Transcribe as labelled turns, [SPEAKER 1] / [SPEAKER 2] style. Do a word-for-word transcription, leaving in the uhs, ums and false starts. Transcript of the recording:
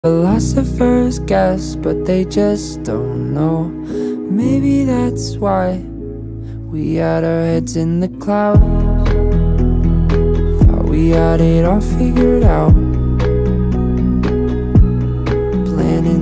[SPEAKER 1] Philosophers guess, but they just don't know. Maybe that's why we had our heads in the clouds. Thought we had it all figured out.